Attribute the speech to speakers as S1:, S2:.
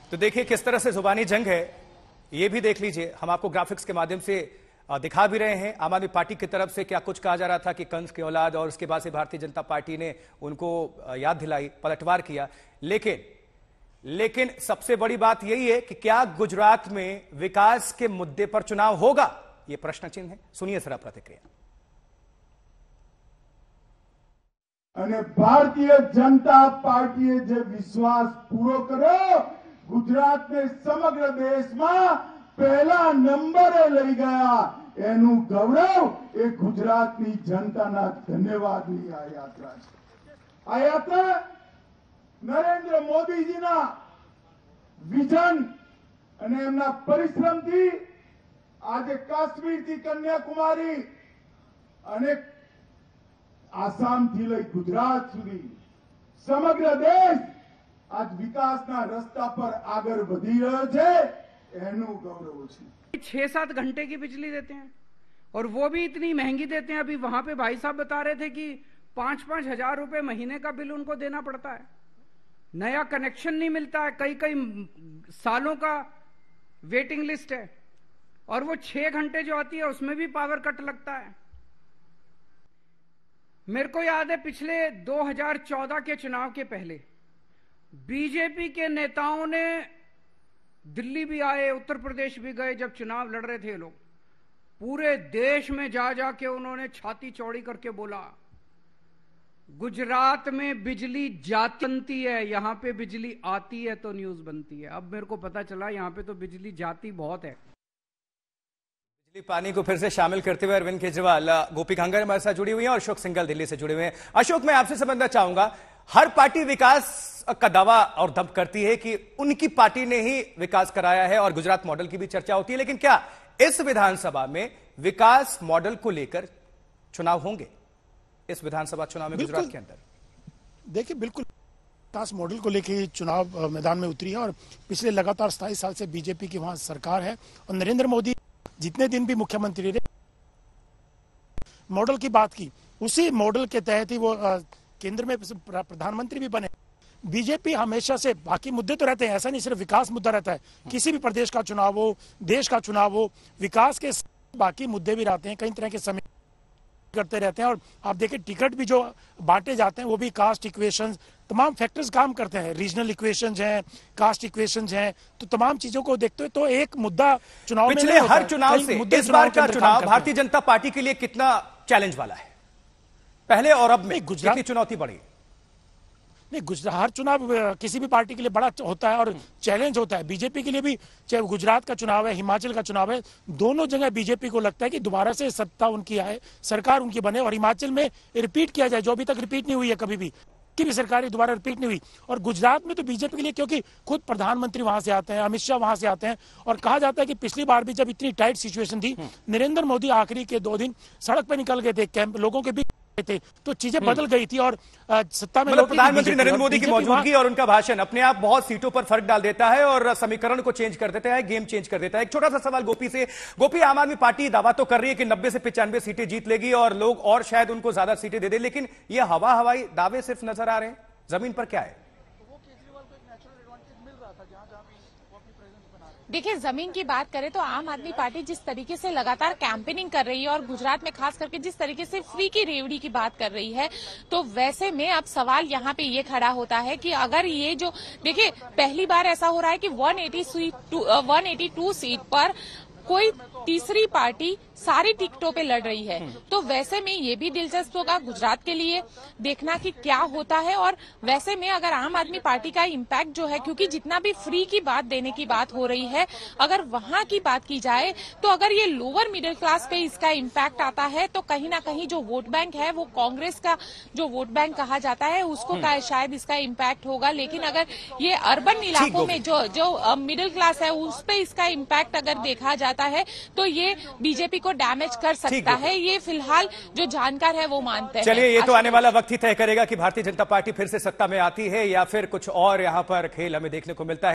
S1: तो देखिए किस तरह से जुबानी जंग है, ये भी देख लीजिए। हम आपको ग्राफिक्स के माध्यम से दिखा भी रहे हैं। आम आदमी पार्टी की तरफ से क्या कुछ कहा जा रहा था कि कंस की औलाद, और उसके बाद से भारतीय जनता पार्टी ने उनको याद दिलाई, पलटवार किया। लेकिन सबसे बड़ी बात यही है कि क्या गुजरात में विकास के मुद्दे पर चुनाव होगा, यह प्रश्न चिन्ह है। सुनिए जरा प्रतिक्रिया।
S2: અને ભારતીય जनता पार्टी जो विश्वास पूरो કર્યો, गुजरात ने समग्र देश में पहला नंबरे लई गया, एनु गौरव ए गुजरात की जनता ना धन्यवाद नी आ यात्रा छे। आ यात्रा नरेंद्र मोदी जी ना विजन अने एमना परिश्रम थी आज काश्मीर थी कन्याकुमारी अने आसाम थी लई गुजरात सुधी समग्र देश आज विकासना रस्ता पर आगे वधी रह्यो छे, एनु गौरव छे।
S3: 6-7 घंटे की बिजली देते हैं और वो भी इतनी महंगी देते हैं। अभी वहां पे भाई साहब बता रहे थे कि 5-5 हजार रुपए महीने का बिल उनको देना पड़ता है। नया कनेक्शन नहीं मिलता है, कई सालों का वेटिंग लिस्ट है, और वो 6 घंटे जो आती है उसमें भी पावर कट लगता है। मेरे को याद है पिछले 2014 के चुनाव के पहले बीजेपी के नेताओं ने दिल्ली भी आए, उत्तर प्रदेश भी गए। जब चुनाव लड़ रहे थे लोग, पूरे देश में जा जाके उन्होंने छाती चौड़ी करके बोला गुजरात में बिजली जाती बनती है, यहां पे बिजली आती है तो न्यूज बनती है। अब मेरे को पता चला यहां पे तो बिजली जाती बहुत है।
S1: बिजली पानी को फिर से शामिल करते हुए अरविंद केजरीवाल, गोपी कांगर हमारे साथ जुड़ी हुई हैं और अशोक सिंघल दिल्ली से जुड़े हुए हैं। अशोक, मैं आपसे समझना चाहूंगा, हर पार्टी विकास का दावा और दम करती है कि उनकी पार्टी ने ही विकास कराया है और गुजरात मॉडल की भी चर्चा होती है, लेकिन क्या इस विधानसभा में विकास मॉडल को लेकर चुनाव होंगे? इस विधानसभा चुनाव में गुजरात के अंदर
S4: देखिए, बिल्कुल विकास मॉडल को लेकर चुनाव मैदान में उतरी है और पिछले लगातार 27 साल से बीजेपी की वहां सरकार है और नरेंद्र मोदी जितने दिन भी मुख्यमंत्री रहे, मॉडल की बात की, उसी मॉडल के तहत ही वो केंद्र में प्रधानमंत्री भी बने। बीजेपी हमेशा से, बाकी मुद्दे तो रहते हैं, ऐसा नहीं सिर्फ विकास मुद्दा रहता है, किसी भी प्रदेश का चुनाव हो, देश का चुनाव हो, विकास के बाकी मुद्दे भी रहते हैं, कई तरह के समय करते रहते हैं। और आप देखिए टिकट भी जो बांटे जाते हैं वो भी कास्ट इक्वेशंस, तमाम फैक्टर्स काम करते हैं, रीजनल इक्वेशंस हैं, कास्ट इक्वेशंस हैं, तो तमाम चीजों को देखते हुए तो एक मुद्दा चुनाव में
S1: पिछले हर चुनाव से इस बार का चुनाव भारतीय जनता पार्टी के लिए कितना चैलेंज वाला है? पहले और अब में कितनी चुनौती बढ़ी?
S4: नहीं, हर चुनाव किसी भी पार्टी के लिए बड़ा होता है और चैलेंज होता है। बीजेपी के लिए भी, चाहे गुजरात का चुनाव है, हिमाचल का चुनाव है, दोनों जगह बीजेपी को लगता है कि दोबारा से सत्ता उनकी आए, सरकार उनकी बने और हिमाचल में रिपीट किया जाए, जो अभी तक रिपीट नहीं हुई है, कभी भी की भी सरकार दोबारा रिपीट नहीं हुई। और गुजरात में तो बीजेपी के लिए, क्योंकि खुद प्रधानमंत्री वहां से आते हैं, अमित शाह वहां से आते हैं, और कहा जाता है कि पिछली बार भी जब इतनी टाइट सिचुएशन थी, नरेंद्र मोदी आखिरी के 2 दिन सड़क पर निकल गए थे, कैंप लोगों के बीच थे, तो चीजें बदल गई थी और सत्ता में
S1: प्रधानमंत्री नरेंद्र मोदी की मौजूदगी और उनका भाषण अपने आप बहुत सीटों पर फर्क डाल देता है और समीकरण को चेंज कर देता है, गेम चेंज कर देता है। एक छोटा सा सवाल गोपी से। गोपी, आम आदमी पार्टी दावा तो कर रही है कि 90 से 95 सीटें जीत लेगी और लोग और शायद उनको ज्यादा सीटें दे दे, लेकिन ये हवाई दावे सिर्फ नजर आ रहे हैं, जमीन पर क्या है?
S5: देखिए, जमीन की बात करें तो आम आदमी पार्टी जिस तरीके से लगातार कैंपेनिंग कर रही है और गुजरात में खास करके जिस तरीके से फ्री की रेवड़ी की बात कर रही है, तो वैसे में अब सवाल यहाँ पे ये खड़ा होता है कि अगर ये जो, देखिए पहली बार ऐसा हो रहा है कि 182 सीट पर कोई तीसरी पार्टी सारी टिकटों पे लड़ रही है, तो वैसे में ये भी दिलचस्प होगा गुजरात के लिए देखना कि क्या होता है। और वैसे में अगर आम आदमी पार्टी का इम्पैक्ट जो है, क्योंकि जितना भी फ्री की बात देने की बात हो रही है, अगर वहां की बात की जाए तो अगर ये लोअर मिडिल क्लास पे इसका इम्पैक्ट आता है तो कहीं ना कहीं जो वोट बैंक है, वो कांग्रेस का जो वोट बैंक कहा जाता है, उसको शायद इसका इम्पैक्ट होगा। लेकिन अगर ये अर्बन इलाकों में जो मिडिल क्लास है उस पर इसका इम्पैक्ट अगर देखा जाता है तो ये बीजेपी को डैमेज कर सकता है, ये फिलहाल जो जानकार है वो मानते हैं।
S1: चलिए, ये तो आने वाला वक्त ही तय करेगा कि भारतीय जनता पार्टी फिर से सत्ता में आती है या फिर कुछ और यहां पर खेल हमें देखने को मिलता है।